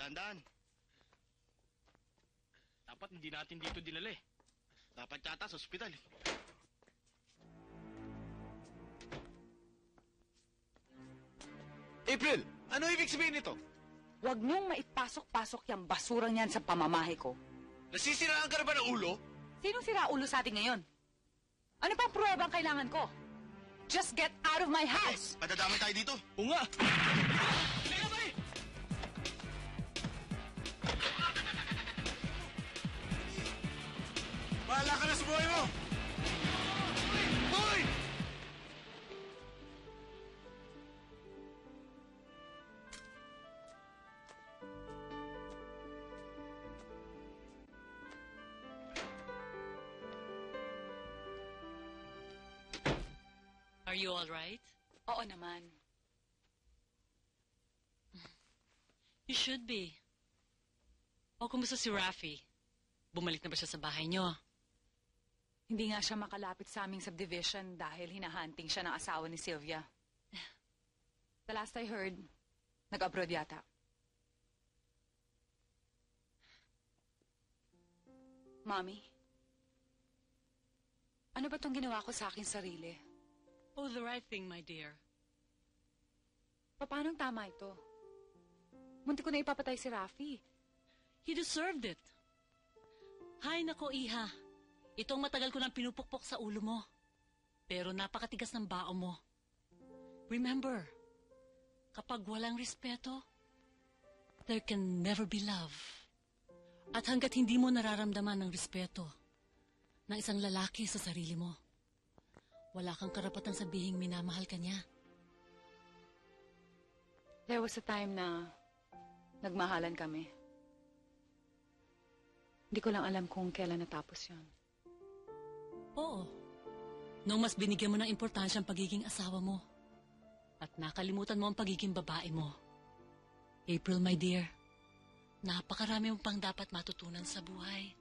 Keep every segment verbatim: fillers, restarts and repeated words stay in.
Dahan-dahan. Dapat hindi natin dito dinala eh. Dapat yata sa ospital eh. April, ano ibig sabihin nito? Huwag niyong maipasok-pasok yung basurang yan sa pamamahay ko. Nasisiraan ka na ba ng ulo? Sinong sira ulo sa atin ngayon? Ano pang pruweba ang kailangan ko? Just get out of my house! Madadamay tayo dito. Oo nga! Bahala ka na sa buhay mo! Hoy! Are you all right? Oo naman. You should be. O kumusta si Rafi? Bumalik na ba siya sa bahay niyo? Hindi nga siya makalapit sa aming subdivision dahil hinahunting siya ng asawa ni Sylvia. The last I heard, nag-abroad yata. Mommy, ano ba itong ginawa ko sa aking sarili? Oh, the right thing, my dear. Paanong tama ito? Munti ko na ipapatay si Rafi. He deserved it. Hay nako, Iha. Itong matagal ko nang pinupukpok sa ulo mo. Pero napakatigas ng bao mo. Remember, kapag walang respeto, there can never be love. At hanggat hindi mo nararamdaman ng respeto ng isang lalaki sa sarili mo, wala kang karapatang sabihing minamahal ka niya. There was a time na nagmahalan kami. Hindi ko lang alam kung kailan natapos yun. Oo. Nung mas binigyan mo ng importansya ang pagiging asawa mo at nakalimutan mo ang pagiging babae mo. April, my dear, napakarami mo pang dapat matutunan sa buhay.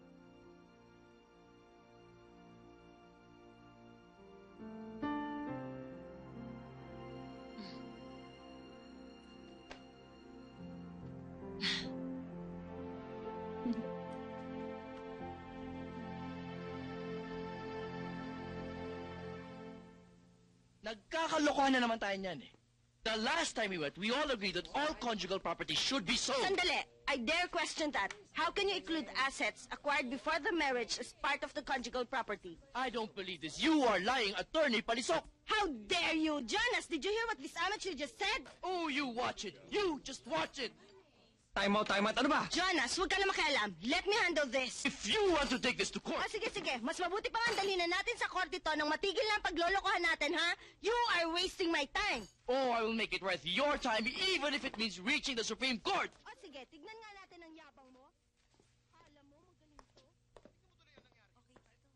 Nagkakalokohan na naman tayo niyan eh. The last time we went, we all agreed that all conjugal property should be sold. Sandali! I dare question that. How can you include assets acquired before the marriage as part of the conjugal property? I don't believe this. You are lying, Attorney Palisok. How dare you! Jonas, did you hear what this amateur just said? Oh, you watch it. You just watch it. Time out, time out. Ano ba? Jonas, huwag ka na makialam. Let me handle this. If you want to take this to court... Ah, sige, sige. Mas mabuti pa nga dalhin na natin sa korte to nang matigil na ang paglolokohan natin, ha? You are wasting my time. Oh, I will make it worth your time, even if it means reaching the Supreme Court. O sige, tignan nga natin ang yabang mo. Alam mo, magaling to. Okay, ito.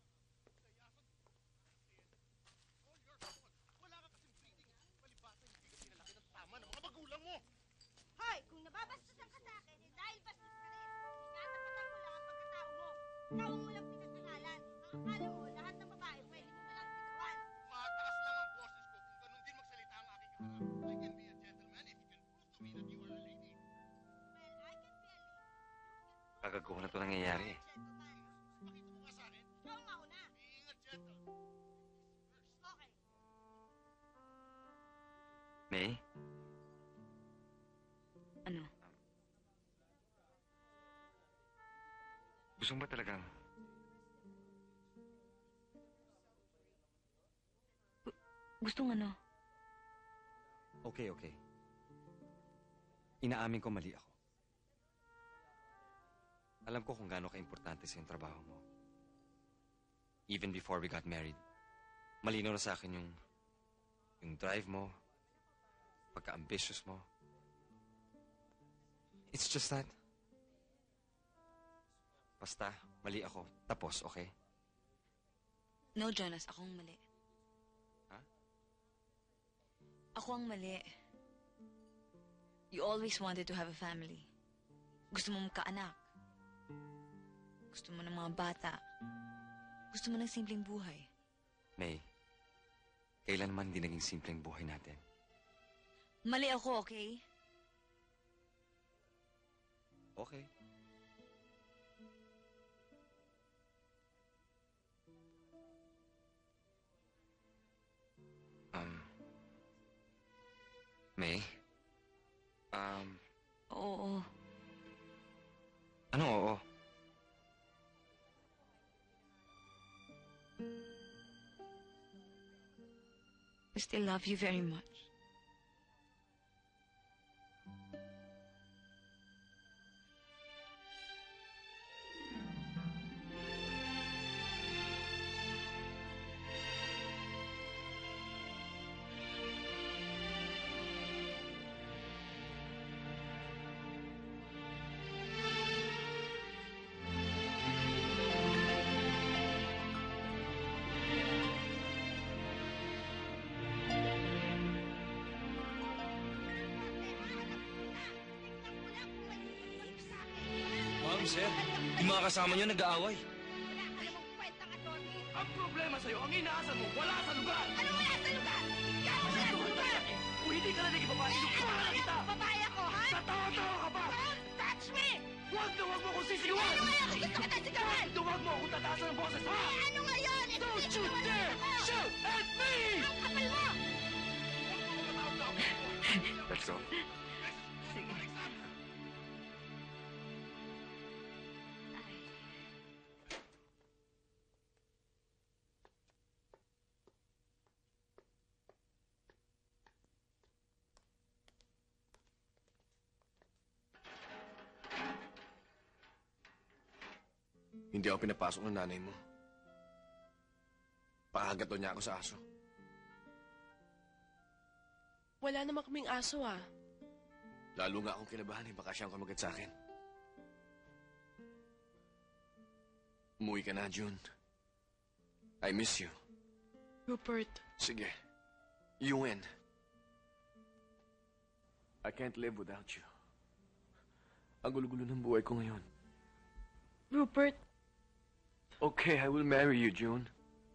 Wala ka kasing breeding. Palibasa, hindi ka pinalaki ng tama ng mga magulang mo. Hoy, kung nababastusan ka sa akin, eh dahil bastos ka rin. Tinatapatan ko lang ang pagkatao mo. Tawang mo lang pinagkakalan. Ang akala mo, lahat ng babae, pwede mo na lang sigawan. Mataas lang ang boses ko kung ganun din magsalita ang aking kaharap. I can be a gentleman if you can prove to me that you are a lady. Well, I can be a lady. Kagaguhan na ito nangyayari eh. Gentleman. Pakita mo nga sa akin. Ikaw nga una. Being a gentle. Okay. May? Ano? Gusto mo ba talagang... Gustong ano? Okay, okay. Inaamin ko mali ako. Alam ko kung gaano ka-importante sa yung trabaho mo. Even before we got married, malinaw na sa akin yung... yung drive mo, pagka-ambitious mo. It's just that... Basta, mali ako. Tapos, okay? No, Jonas. Ako ang mali. Ha? Ako ang mali. You always wanted to have a family. Gusto mo magkaanak. Gusto mo ng mga bata. Gusto mo ng simpleng buhay. May, kailanman di naging simpleng buhay natin. Mali ako, okay? Okay. Um, May? Um, Oo. ano oo? I still love you very much. Ma'am, sir, yung mga kasama niyo nag-aaway. Wala ka namang kwentang attorney. Ang problema sa'yo, ang inaasan mo, wala sa lugar! Ano wala sa lugar? Ikaw wala sa lugar! Kung hindi ka na naging babae, inupahan na kita! Babae ako, ha? Sa tawa-tawa ka pa! Don't touch me! Huwag na huwag mo akong sisigawan! Ano ngayon? Gusto kita sigawan! Huwag mo akong tataasan ng boses, ha? Eh, ano ngayon? Eh, Don't you sisigawan dare ako! shoot at me! Ang kapal mo! Let's go. Hindi ako pinapasok ng nanay mo. Pakagat daw niya ako sa aso. Wala naman kaming aso ah. Lalo nga akong kinabahan eh, baka siyang kumagat sa akin. Umuwi ka na, June. I miss you. Rupert, Sige. You win. I can't live without you. Ang gulo-gulo ng buhay ko ngayon. Rupert, Okay, I will marry you, June.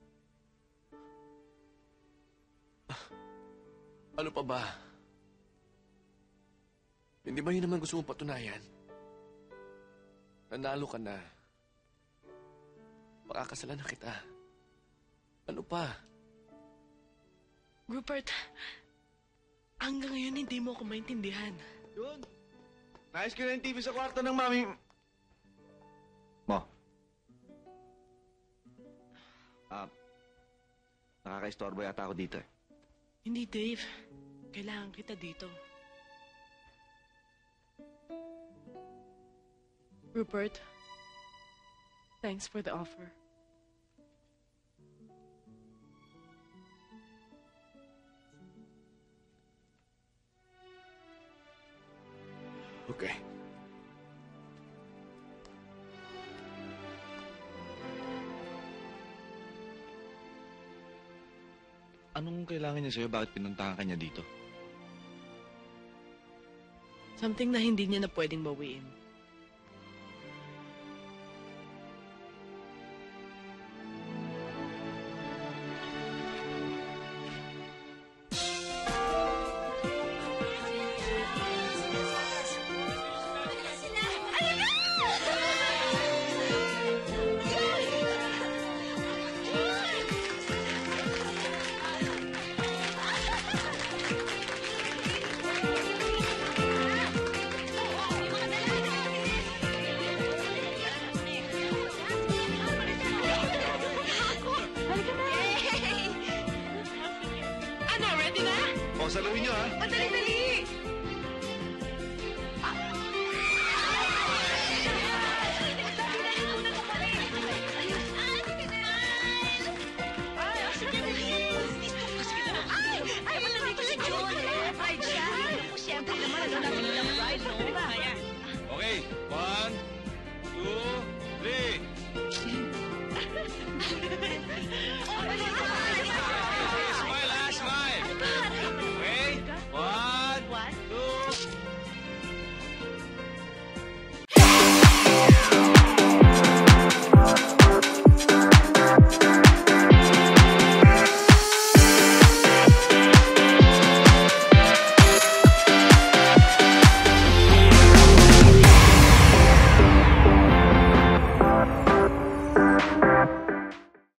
Ano pa ba? Hindi ba yun naman gusto mong patunayan? Nanalo ka na. Pakakasalan na kita. Ano pa? Rupert, hanggang ngayon hindi mo ako maintindihan. Yun. Naayos ko na yung T V sa kwarto ng mami. Mo. Ah, nakaka-istorbo yata ako dito eh. Hindi, Dave. Kailangan kita dito. Rupert, thanks for the offer. Okay. Anong kailangan niya sa'yo? Bakit pinuntahan ka niya dito? Something na hindi niya na pwedeng bawiin. O, saluhin niyo ha! Madali-dali